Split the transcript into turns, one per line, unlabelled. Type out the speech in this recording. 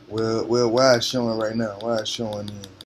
Well, why it's showing right now? Why it's showing in?